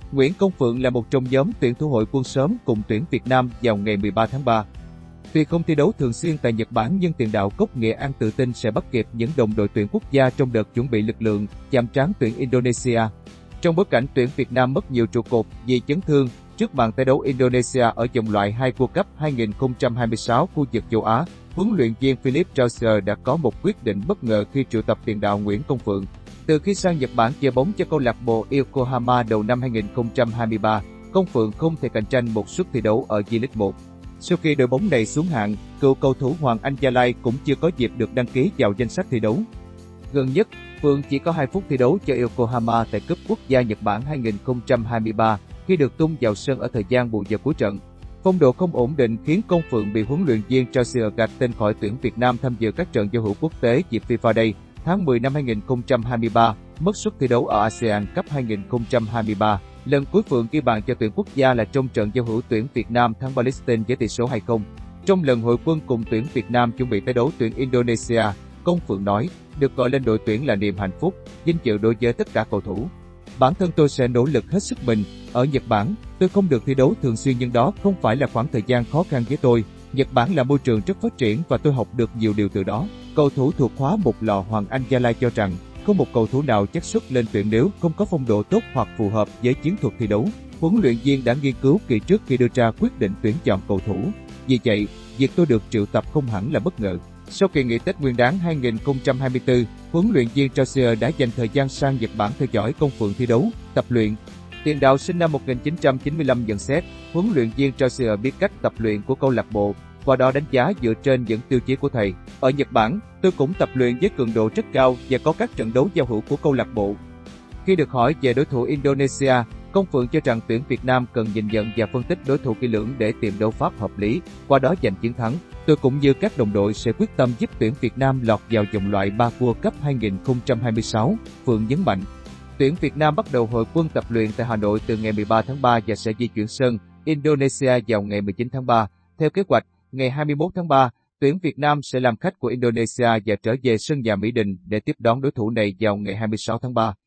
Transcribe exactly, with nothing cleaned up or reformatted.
Nguyễn Công Phượng là một trong nhóm tuyển thủ hội quân sớm cùng tuyển Việt Nam vào ngày mười ba tháng ba. Tuy không thi đấu thường xuyên tại Nhật Bản nhưng tiền đạo gốc Nghệ An tự tin sẽ bắt kịp những đồng đội tuyển quốc gia trong đợt chuẩn bị lực lượng chạm trán tuyển Indonesia. Trong bối cảnh tuyển Việt Nam mất nhiều trụ cột vì chấn thương trước màn tái đấu Indonesia ở vòng loại hai World Cup hai không hai sáu khu vực châu Á, huấn luyện viên Philip Trauser đã có một quyết định bất ngờ khi triệu tập tiền đạo Nguyễn Công Phượng. Từ khi sang Nhật Bản chơi bóng cho câu lạc bộ Yokohama đầu năm hai không hai ba, Công Phượng không thể cạnh tranh một suất thi đấu ở V-League một. Sau khi đội bóng này xuống hạng, cựu cầu thủ Hoàng Anh Gia Lai cũng chưa có dịp được đăng ký vào danh sách thi đấu. Gần nhất, Phượng chỉ có hai phút thi đấu cho Yokohama tại Cúp Quốc gia Nhật Bản hai không hai ba khi được tung vào sân ở thời gian bù giờ cuối trận. Phong độ không ổn định khiến Công Phượng bị huấn luyện viên Trauser gạch tên khỏi tuyển Việt Nam tham dự các trận giao hữu quốc tế dịp FIFA Day tháng mười năm hai không hai ba, mất suất thi đấu ở ASEAN Cup hai không hai ba. Lần cuối Phượng ghi bàn cho tuyển quốc gia là trong trận giao hữu tuyển Việt Nam thắng Palestine với tỷ số hai không. Trong lần hội quân cùng tuyển Việt Nam chuẩn bị tái đấu tuyển Indonesia, Công Phượng nói, được gọi lên đội tuyển là niềm hạnh phúc, vinh dự đối với tất cả cầu thủ. Bản thân tôi sẽ nỗ lực hết sức mình. Ở Nhật Bản, tôi không được thi đấu thường xuyên nhưng đó không phải là khoảng thời gian khó khăn với tôi. Nhật Bản là môi trường rất phát triển và tôi học được nhiều điều từ đó. Cầu thủ thuộc khóa một lò Hoàng Anh Gia Lai cho rằng, không một cầu thủ nào chắc xuất lên tuyển nếu không có phong độ tốt hoặc phù hợp với chiến thuật thi đấu. Huấn luyện viên đã nghiên cứu kỹ trước khi đưa ra quyết định tuyển chọn cầu thủ. Vì vậy, việc tôi được triệu tập không hẳn là bất ngờ. Sau kỳ nghỉ Tết Nguyên đán hai không hai tư, huấn luyện viên Trauser đã dành thời gian sang Nhật Bản theo dõi Công Phượng thi đấu, tập luyện. Tiền đạo sinh năm một nghìn chín trăm chín mươi lăm nhận xét, huấn luyện viên Trauser biết cách tập luyện của câu lạc bộ, qua đó đánh giá dựa trên những tiêu chí của thầy. Ở Nhật Bản, tôi cũng tập luyện với cường độ rất cao và có các trận đấu giao hữu của câu lạc bộ. Khi được hỏi về đối thủ Indonesia, Công Phượng cho rằng tuyển Việt Nam cần nhìn nhận và phân tích đối thủ kỹ lưỡng để tìm đấu pháp hợp lý, qua đó giành chiến thắng. Tôi cũng như các đồng đội sẽ quyết tâm giúp tuyển Việt Nam lọt vào vòng loại ba World Cup hai không hai sáu, Phượng nhấn mạnh. Tuyển Việt Nam bắt đầu hội quân tập luyện tại Hà Nội từ ngày mười ba tháng ba và sẽ di chuyển sân Indonesia vào ngày mười chín tháng ba. Theo kế hoạch, ngày hai mươi mốt tháng ba, tuyển Việt Nam sẽ làm khách của Indonesia và trở về sân nhà Mỹ Đình để tiếp đón đối thủ này vào ngày hai mươi sáu tháng ba.